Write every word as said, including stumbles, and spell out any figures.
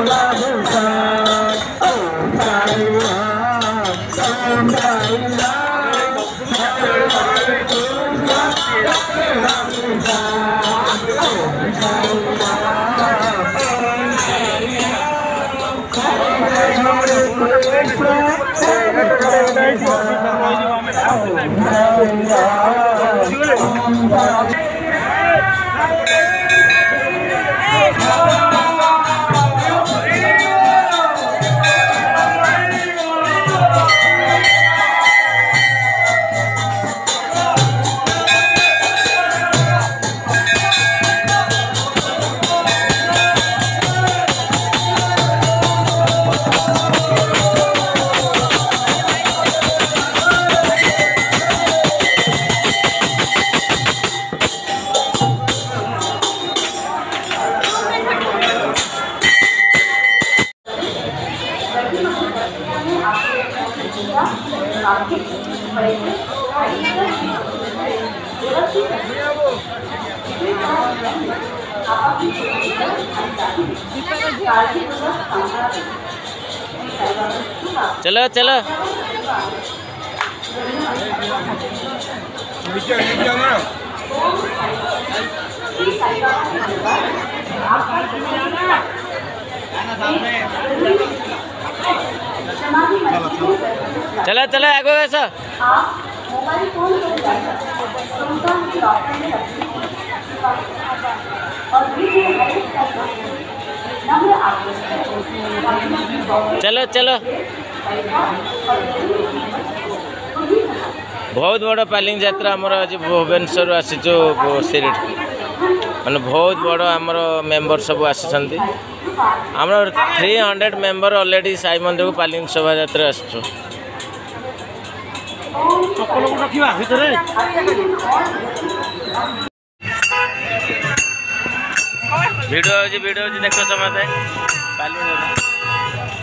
चलो चलो चलो चलो आगे वैसा चलो चलो बहुत बड़ पालिंग यात्रा आमर आज भुवनेश्वर आसीचु सिरिट माने बहुत बड़ आमर मेंबर सब आसी आमर three hundred member already Sai मंदिर को पालिंग शोभा यात्रा आसचु वीडियो वीडियो देख समझे पालिंग